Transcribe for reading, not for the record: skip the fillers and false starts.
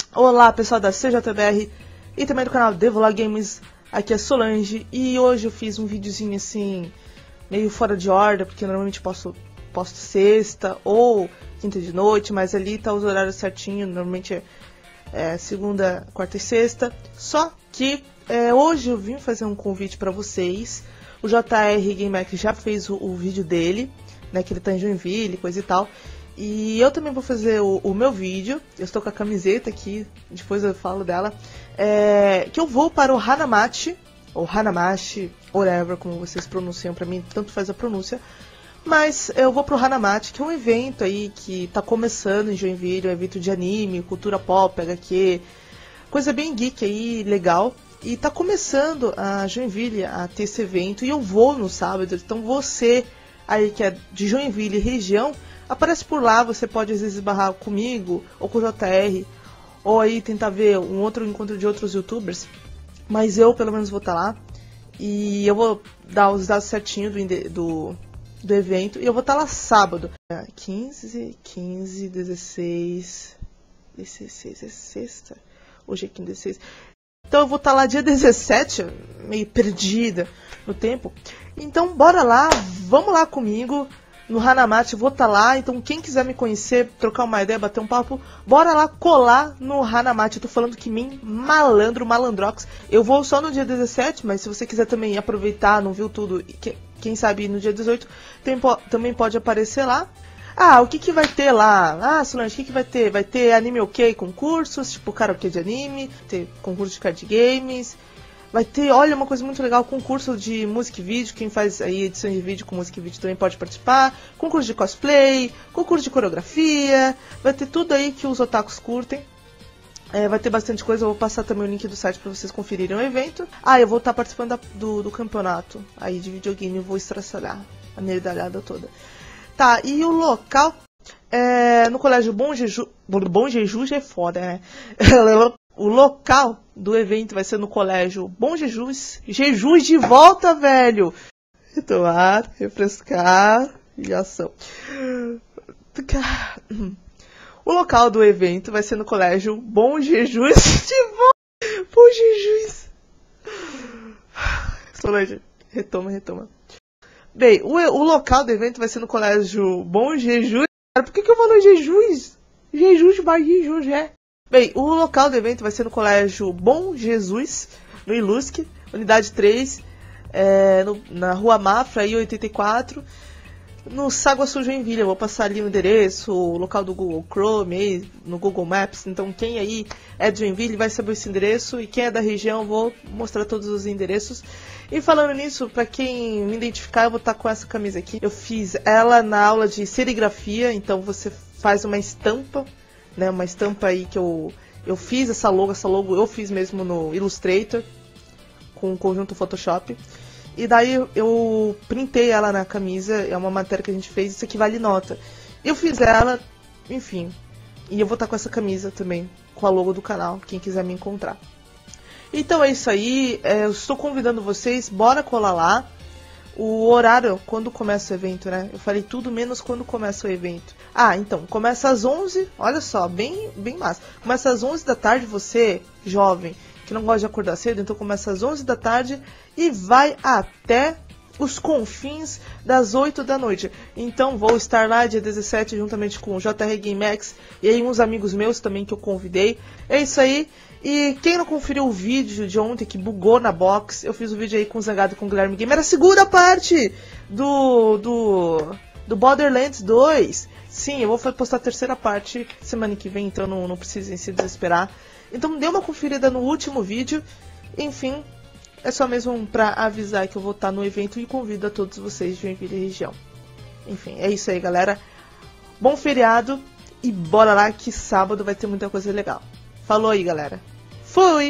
Olá pessoal da CJBR e também do canal Devlog Games, aqui é Solange e hoje eu fiz um videozinho assim, meio fora de ordem, porque normalmente posto sexta ou quinta de noite, mas ali tá os horários certinho, normalmente é segunda, quarta e sexta, só que hoje eu vim fazer um convite para vocês. O JR GameX já fez o vídeo dele, né, que ele tá em Joinville, coisa e tal. E eu também vou fazer o meu vídeo. Eu estou com a camiseta aqui, depois eu falo dela. Que eu vou para o Hanamachi, ou Hanamachi, whatever, como vocês pronunciam, pra mim tanto faz a pronúncia. Mas eu vou pro Hanamachi, que é um evento aí que tá começando em Joinville, um evento de anime, cultura pop, HQ, coisa bem geek aí, legal. E tá começando a Joinville a ter esse evento e eu vou no sábado, então você aí que é de Joinville região, aparece por lá, você pode às vezes esbarrar comigo ou com o JR, ou aí tentar ver um outro encontro de outros youtubers, mas eu pelo menos vou estar lá e eu vou dar os dados certinho do evento e eu vou estar lá sábado. 15, 16 é sexta? Hoje é 15, 16. Então eu vou estar lá dia 17, meio perdida no tempo. Então bora lá, vamos lá comigo no Hanamachi, vou estar lá. Então quem quiser me conhecer, trocar uma ideia, bater um papo, bora lá colar no Hanamachi. Eu tô falando que mim, malandrox. Eu vou só no dia 17, mas se você quiser também aproveitar, não viu tudo, quem sabe no dia 18, também pode aparecer lá. Ah, o que vai ter lá? Ah, Solange, o que vai ter? Vai ter anime ok, concursos, tipo karaokê de anime, ter concurso de card games, vai ter, olha, uma coisa muito legal, concurso de música e vídeo, quem faz aí edição de vídeo com música e vídeo também pode participar, concurso de cosplay, concurso de coreografia, vai ter tudo aí que os otakus curtem. Vai ter bastante coisa, eu vou passar também o link do site para vocês conferirem o evento. Ah, eu vou estar participando do campeonato aí de videogame, eu vou estraçalhar a medalhada toda. Tá, e o local no colégio Bom Jesus é foda, né? O local do evento vai ser no colégio Bom Jesus. Jesus de volta, velho! Retomar, refrescar e ação. O local do evento vai ser no colégio Bom Jesus de volta! Bom Jesus! Solange, retoma. Bem, o local do evento vai ser no colégio Bom Jesus. Por que eu falo Jesus? Jesus, mas Jesus, é. Bem, o local do evento vai ser no colégio Bom Jesus, no Ilusque, unidade 3, na Rua Mafra, I-84, no Saguaçu, Joinville. Eu vou passar ali o endereço, o local do Google Chrome, aí, no Google Maps. Então quem aí é de Joinville vai saber esse endereço, e quem é da região eu vou mostrar todos os endereços. E falando nisso, pra quem me identificar, eu vou estar com essa camisa aqui. Eu fiz ela na aula de serigrafia, então você faz uma estampa, né? Uma estampa aí que eu fiz essa logo eu fiz mesmo no Illustrator, com o conjunto Photoshop. E daí eu printei ela na camisa, é uma matéria que a gente fez, isso aqui vale nota. Eu fiz ela, enfim, e eu vou estar com essa camisa também, com a logo do canal, quem quiser me encontrar. Então é isso aí, eu estou convidando vocês, bora colar lá. O horário, quando começa o evento, né? Eu falei tudo menos quando começa o evento. Ah, então, começa às 11, olha só, bem massa. Começa às 11 da tarde, você, jovem, que não gosta de acordar cedo, então começa às 11 da tarde e vai até os confins das 8 da noite. Então vou estar lá dia 17 juntamente com o JR GameX e aí uns amigos meus também que eu convidei. É isso aí. E quem não conferiu o vídeo de ontem que bugou na box, eu fiz o vídeo aí com o Zangado e com o Guilherme Gamer. Era a segunda parte do Borderlands 2. Sim, eu vou postar a terceira parte semana que vem, então não precisem se desesperar. Então dê uma conferida no último vídeo. Enfim, é só mesmo pra avisar que eu vou estar no evento e convido a todos vocês de Joinville e região. Enfim, é isso aí, galera. Bom feriado e bora lá que sábado vai ter muita coisa legal. Falou aí, galera. Fui!